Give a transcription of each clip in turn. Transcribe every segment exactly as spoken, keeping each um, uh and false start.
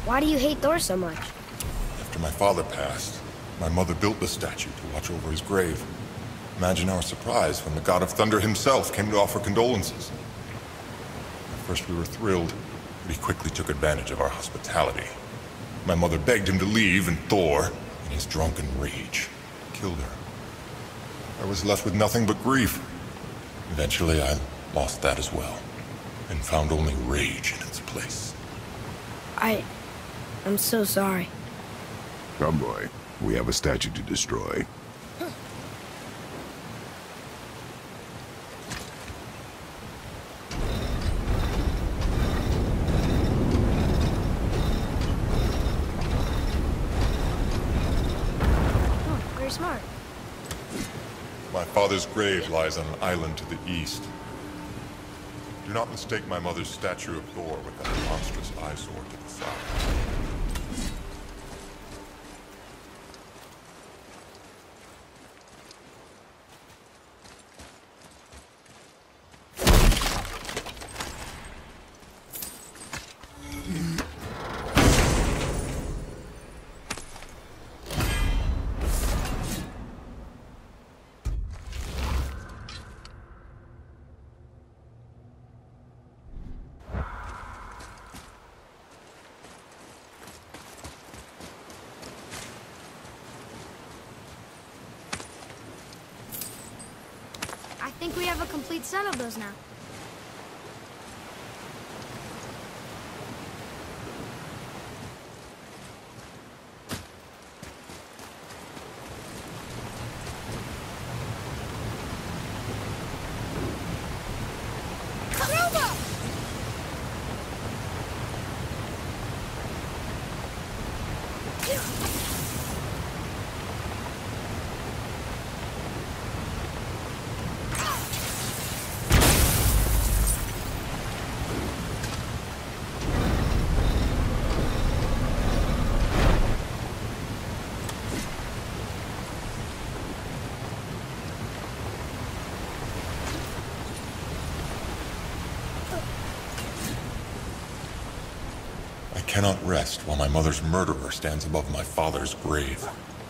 Why do you hate Thor so much? After my father passed, my mother built the statue to watch over his grave. Imagine our surprise when the God of Thunder himself came to offer condolences. At first we were thrilled, but he quickly took advantage of our hospitality. My mother begged him to leave, and Thor, in his drunken rage, killed her. I was left with nothing but grief. Eventually I lost that as well, and found only rage in its place. I... I'm so sorry. Come, boy. We have a statue to destroy. Smart. My father's grave lies on an island to the east. Do not mistake my mother's statue of Thor with that monstrous eyesore to the side. I think we have a complete set of those now. I cannot rest while my mother's murderer stands above my father's grave.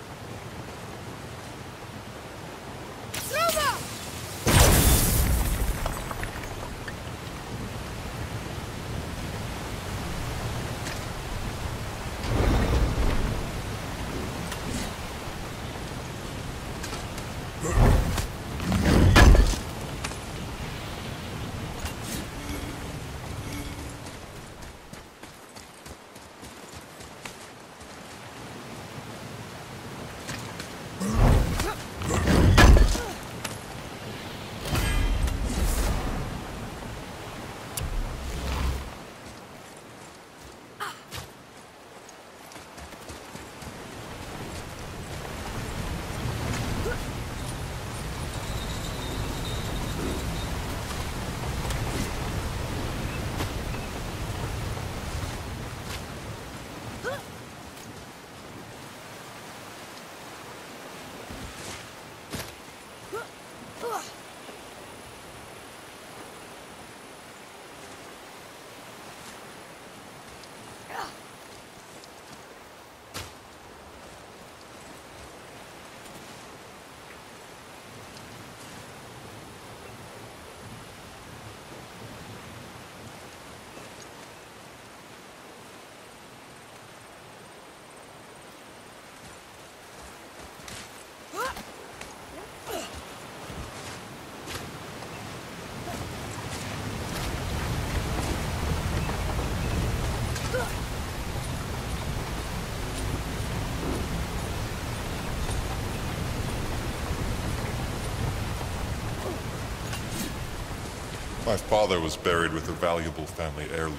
My father was buried with a valuable family heirloom.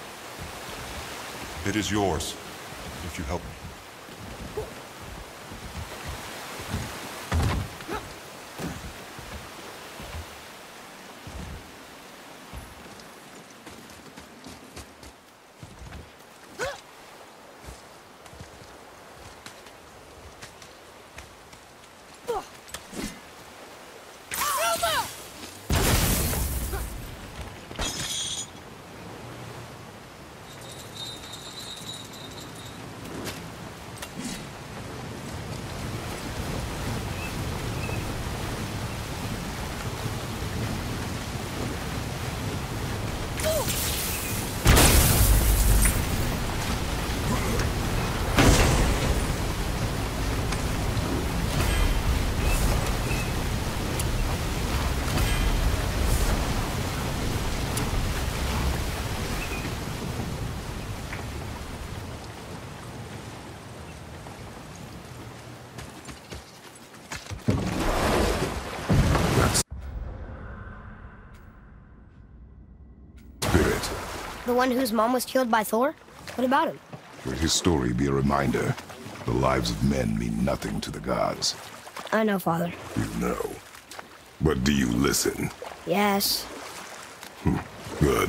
It is yours, if you help me. The one whose mom was killed by Thor? What about him? Let his story be a reminder. The lives of men mean nothing to the gods. I know, Father. You know. But do you listen? Yes. Hmm. Good.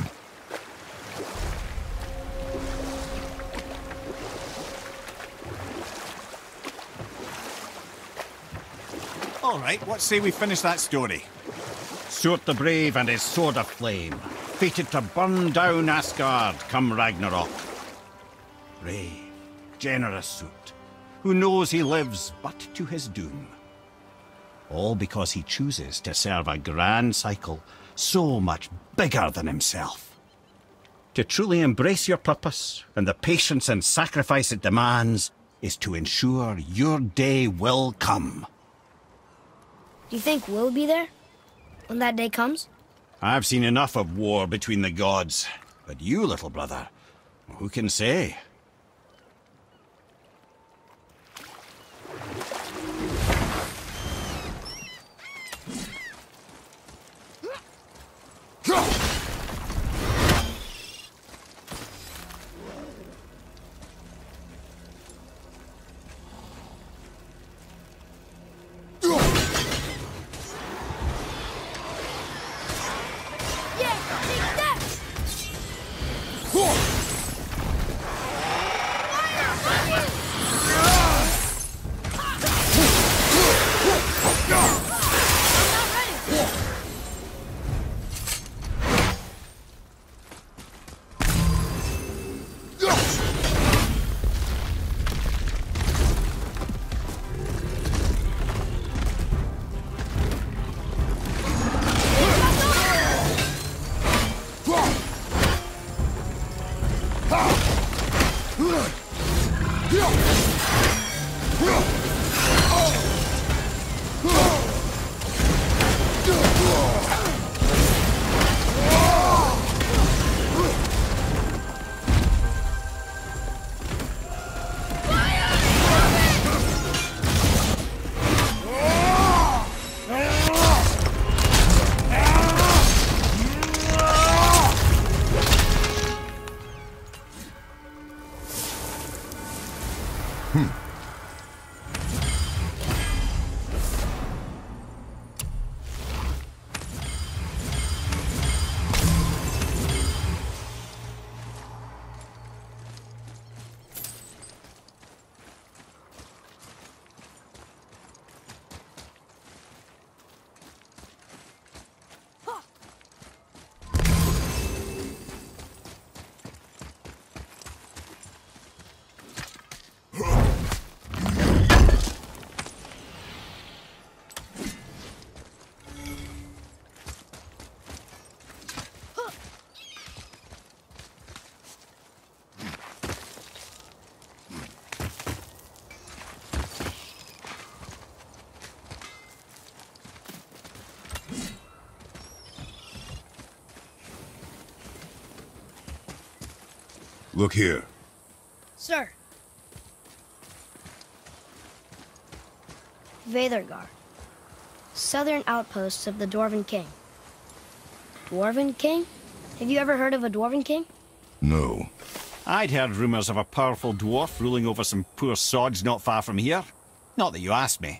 All right, what say we finish that story? Surt the Brave and his sword of flame, fated to burn down Asgard come Ragnarok. Brave, generous Surt, who knows he lives but to his doom. All because he chooses to serve a grand cycle so much bigger than himself. To truly embrace your purpose and the patience and sacrifice it demands is to ensure your day will come. Do you think we'll be there when that day comes? I've seen enough of war between the gods, but you, little brother, who can say? Look here. Sir. Veðurgar. Southern outposts of the Dwarven King. Dwarven King? Have you ever heard of a Dwarven King? No. I'd heard rumours of a powerful dwarf ruling over some poor sods not far from here. Not that you asked me.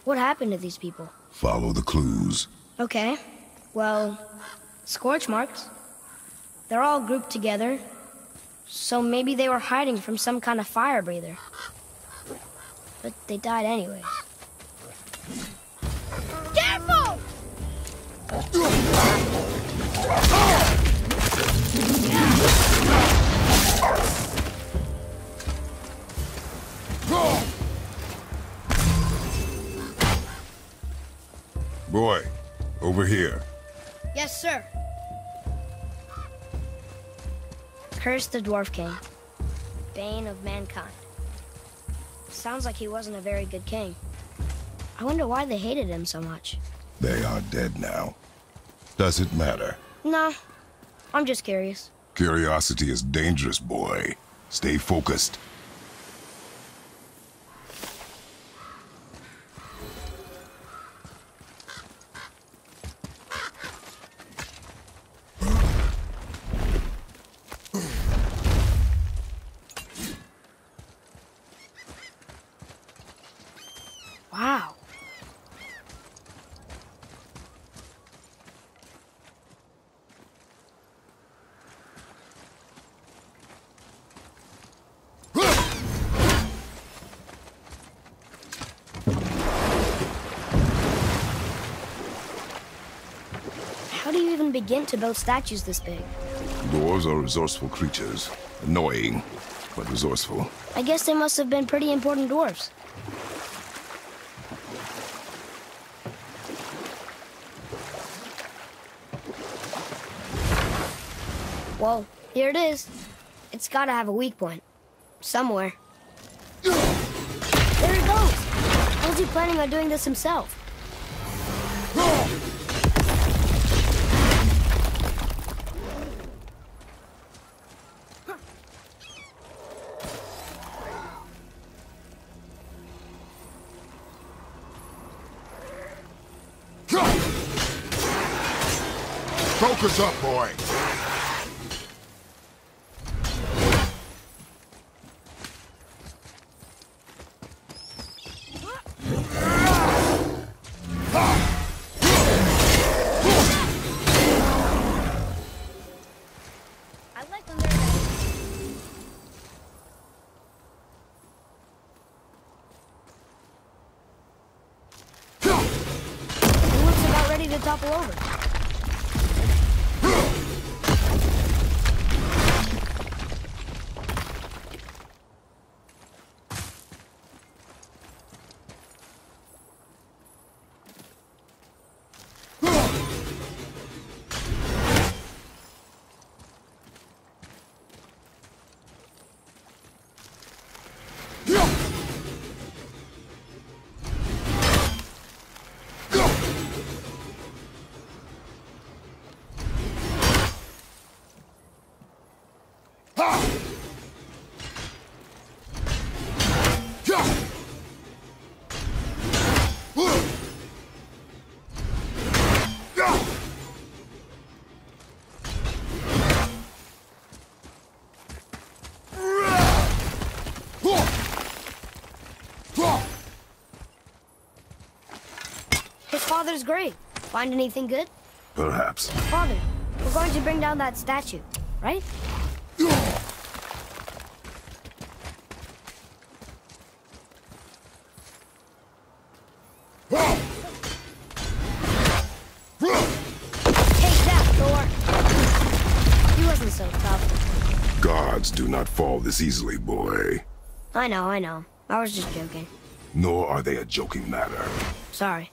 What happened to these people? Follow the clues. Okay. Well, scorch marks. They're all grouped together. So maybe they were hiding from some kind of fire breather. But they died anyways. Careful! Boy, over here. Yes, sir. Curse the Dwarf King, bane of mankind. Sounds like he wasn't a very good king. I wonder why they hated him so much. They are dead now. Does it matter? No, I'm just curious. Curiosity is dangerous, boy. Stay focused. Wow. How do you even begin to build statues this big? Dwarves are resourceful creatures. Annoying, but resourceful. I guess they must have been pretty important dwarves. Well, here it is. It's gotta have a weak point. Somewhere. There he goes! How's he planning on doing this himself? Focus up, boy! I like when they're ready. He looks about ready to topple over. His father's grave. Find anything good? Perhaps. Father, we're going to bring down that statue, right? Take that, Thor. He wasn't so tough. Gods do not fall this easily, boy. I know, I know. I was just joking. Nor are they a joking matter. Sorry.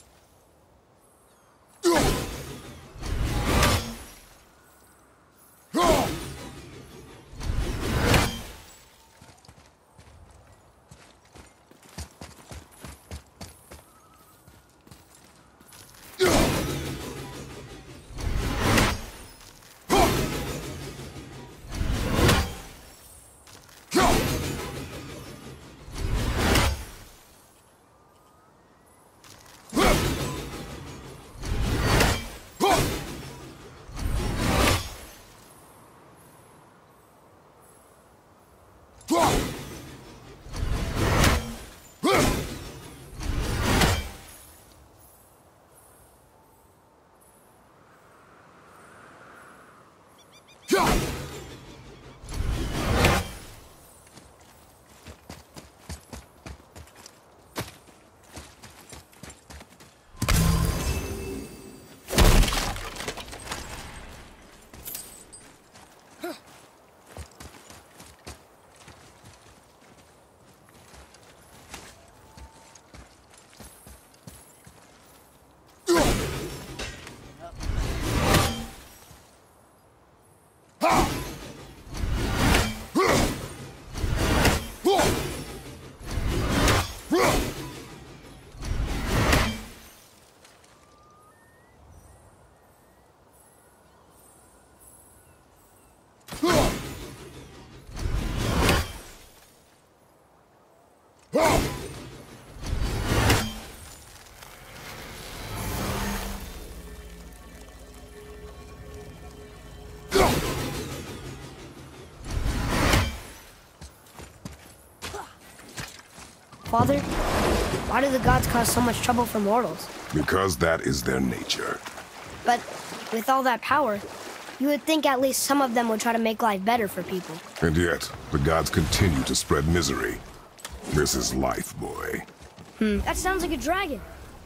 Father, why do the gods cause so much trouble for mortals? Because that is their nature. But with all that power, you would think at least some of them would try to make life better for people. And yet, the gods continue to spread misery. This is life, boy. Hmm. That sounds like a dragon.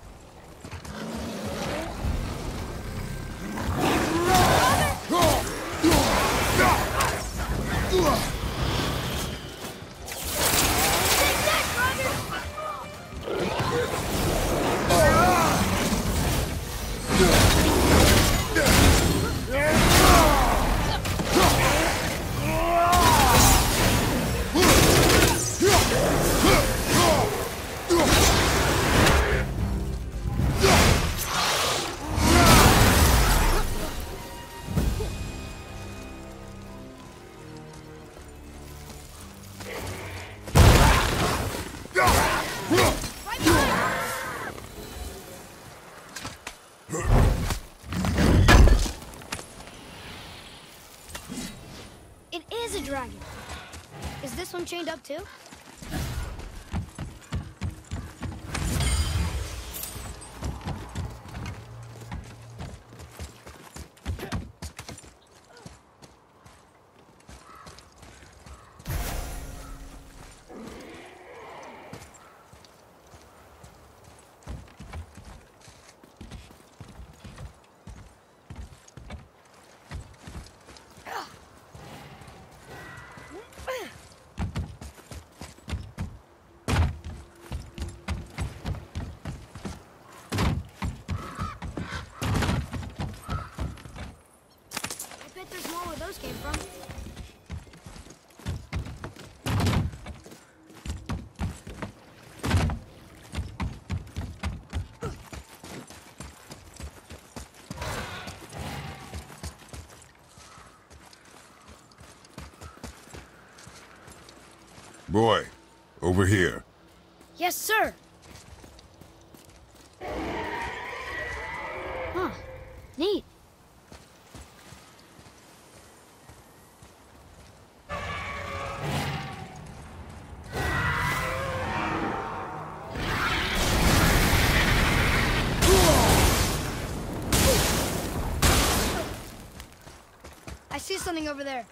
It is a dragon. Is this one chained up too? There's more where those came from. Boy, over here. Yes, sir. Huh. Neat. I see something over there.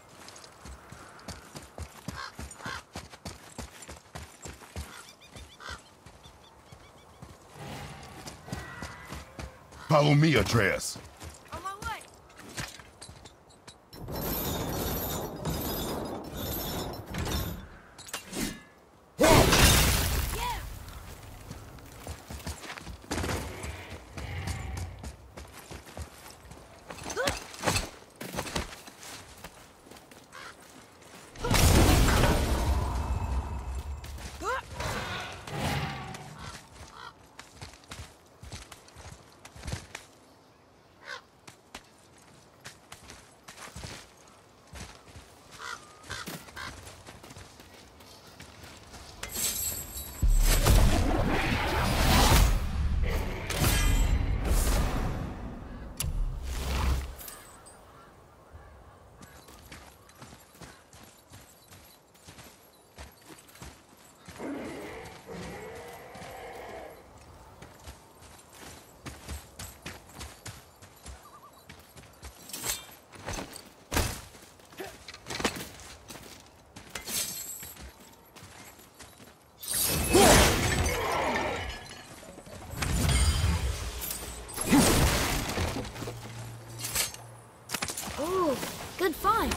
Follow me, Atreus. On my way. Good find.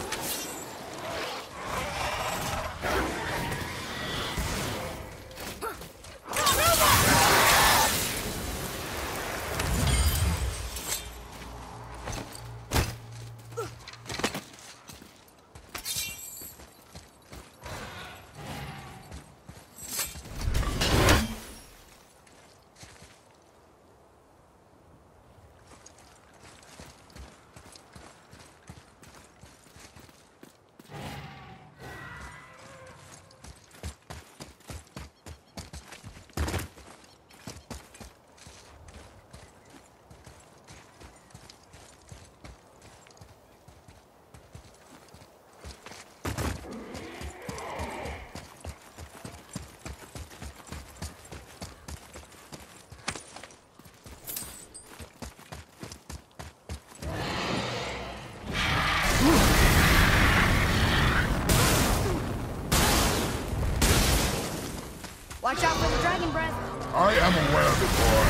Watch out for the dragon breath. I am aware of it,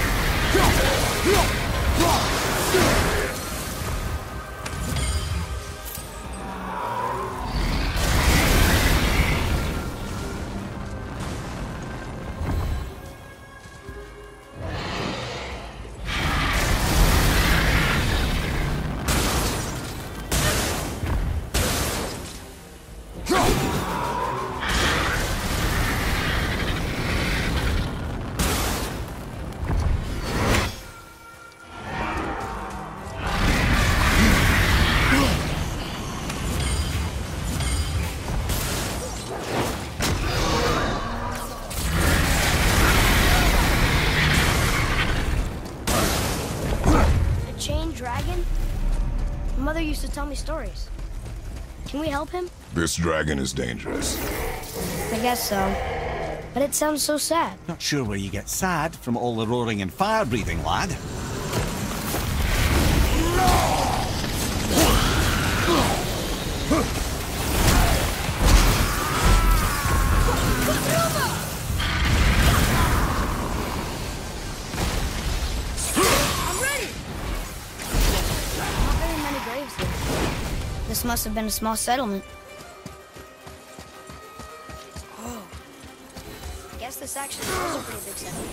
Dragon? Mother used to tell me stories. Can we help him? This dragon is dangerous. I guess so. But it sounds so sad. Not sure where you get sad from all the roaring and fire breathing, lad. This must have been a small settlement. Oh. I guess this actually was a pretty big settlement.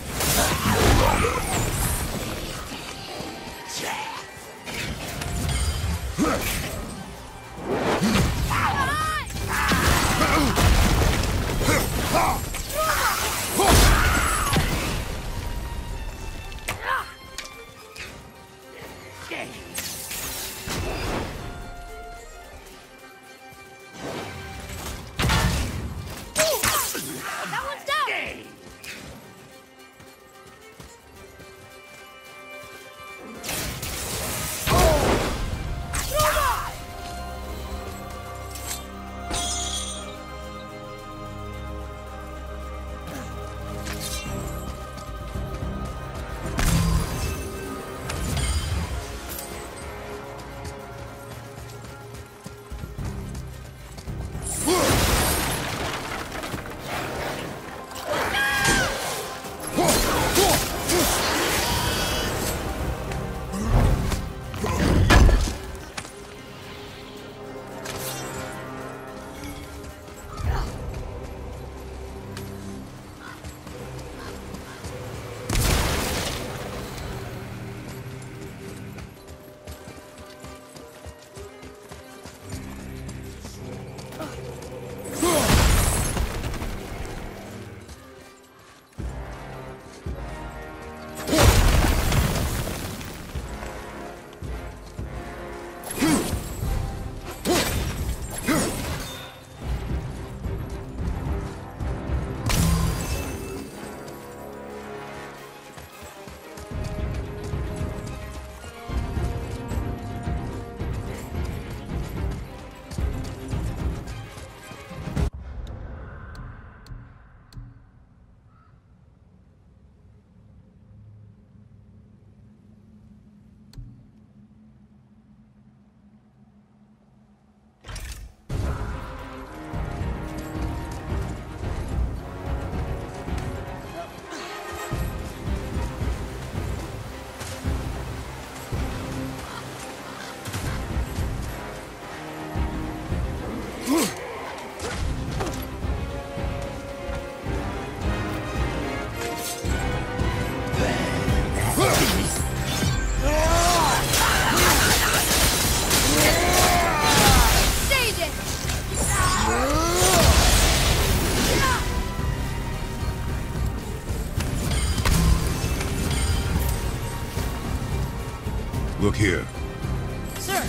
Here. Sir.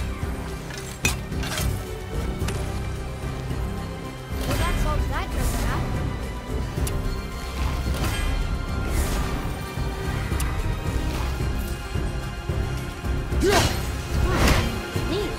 Well, that solves that treasure map. Neat.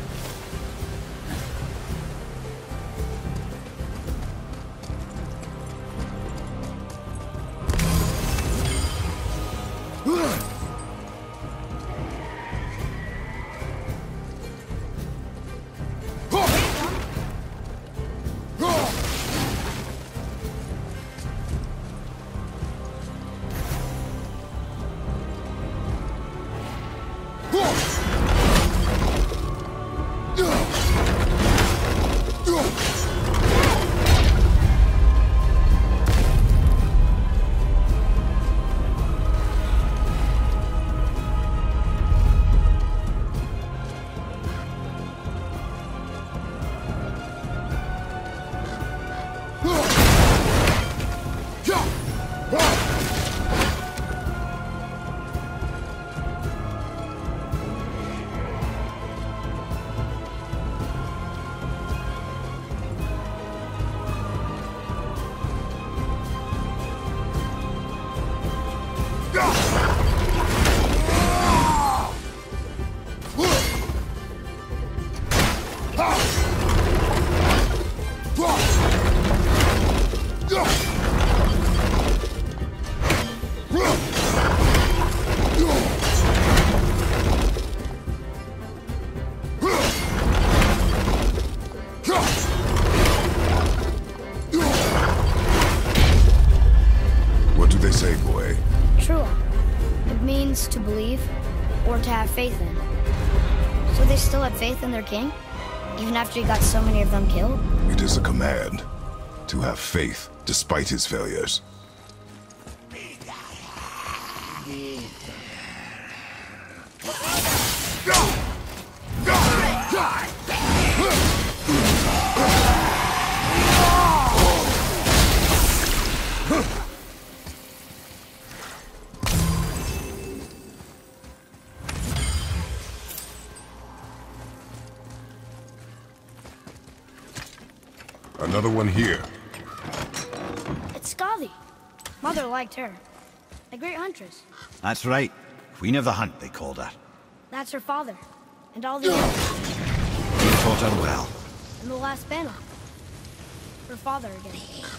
What do they say, boy? True. It means to believe or to have faith in. So they still had faith in their king? Even after he got so many of them killed? It is a command to have faith despite his failures. Another one here. It's Skavi. Mother liked her. A great huntress. That's right. Queen of the Hunt, they called her. That's her father. And all the others. They taught her well. In the last battle. Her father again.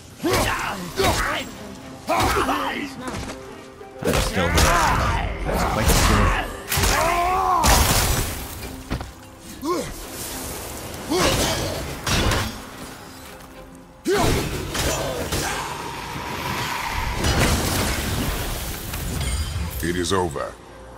And still there. That's quite a story. It is over.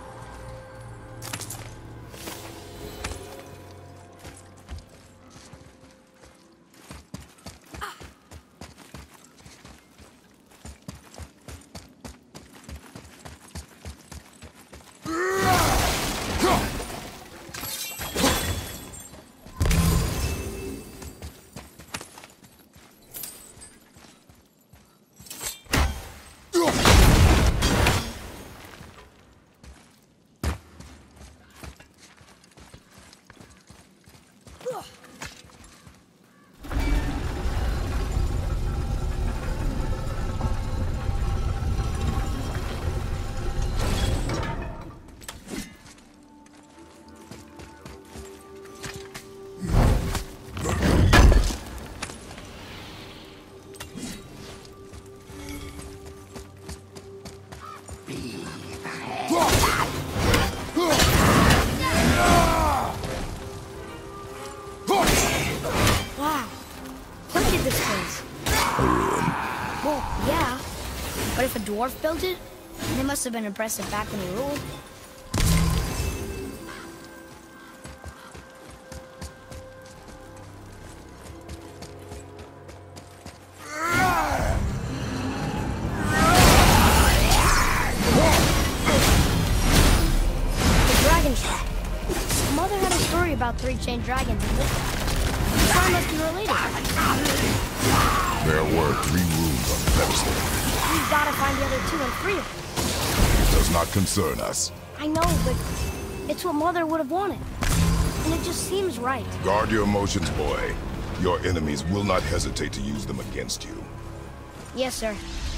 Wow. Look at this place. A ruin. Well, yeah. But if a dwarf built it, they must have been impressive back when he ruled. The dragon shop. Mother had a story about three chained dragons in this house. Some must be related. There were three rooms on the pedestal. We've got to find the other two and free them. It does not concern us. I know, but It's what Mother would have wanted. And it just seems right. Guard your emotions, boy. Your enemies will not hesitate to use them against you. Yes, sir.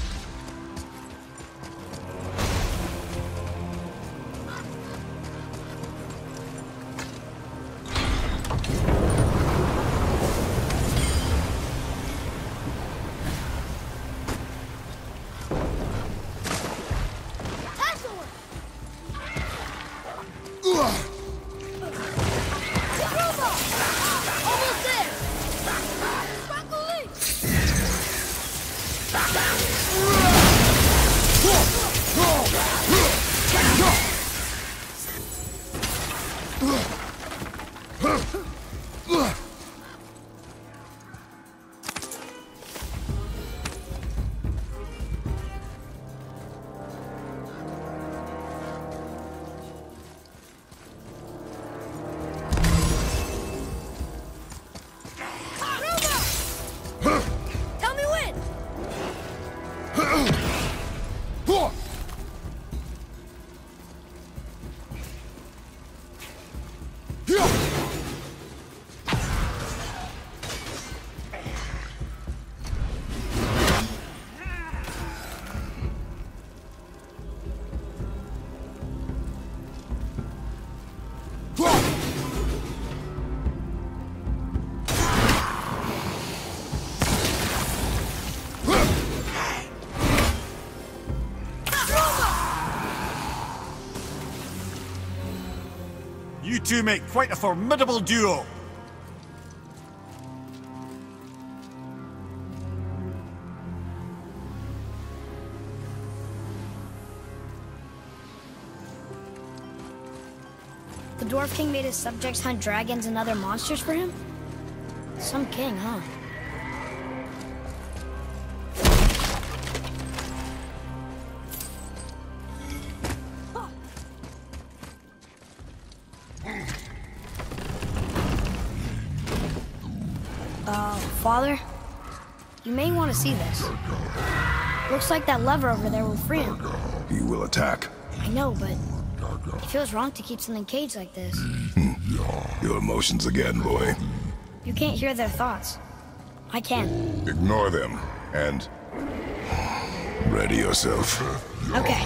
You two make quite a formidable duo. The Dwarf King made his subjects hunt dragons and other monsters for him? Some king, huh? Uh, Father? You may want to see this. Looks like that lever over there will free him. He will attack. I know, but it feels wrong to keep something caged like this. Your emotions again, boy. You can't hear their thoughts. I can. Ignore them, and ready yourself. Okay.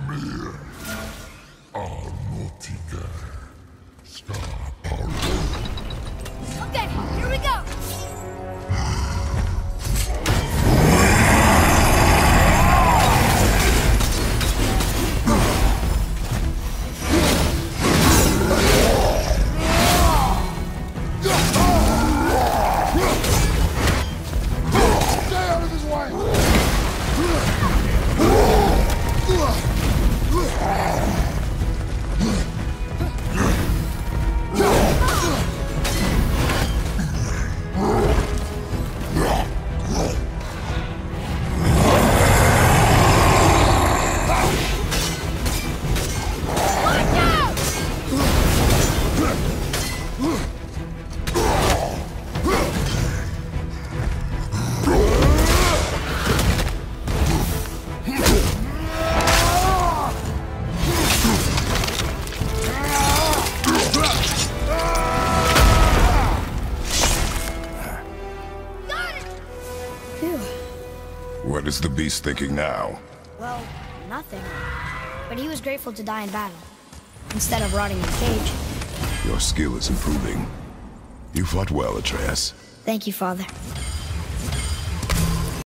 Okay, here we go! What is the beast thinking now? Well, nothing. But he was grateful to die in battle, instead of rotting in a cage. Your skill is improving. You fought well, Atreus. Thank you, Father.